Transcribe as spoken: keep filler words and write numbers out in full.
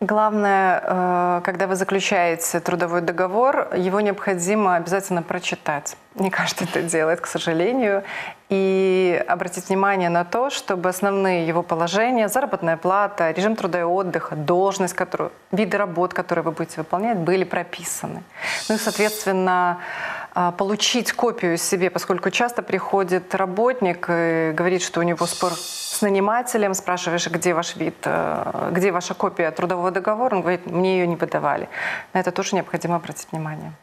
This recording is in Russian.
Главное, э, когда вы заключаете трудовой договор, его необходимо обязательно прочитать. Не каждый это делает, к сожалению. И обратить внимание на то, чтобы основные его положения, заработная плата, режим труда и отдыха, должность, которую, виды работ, которые вы будете выполнять, были прописаны. Ну и, соответственно, получить копию себе, поскольку часто приходит работник и говорит, что у него спор с нанимателем, спрашиваешь, где ваш вид, где ваша копия трудового договора, он говорит, мне ее не выдавали. На это тоже необходимо обратить внимание.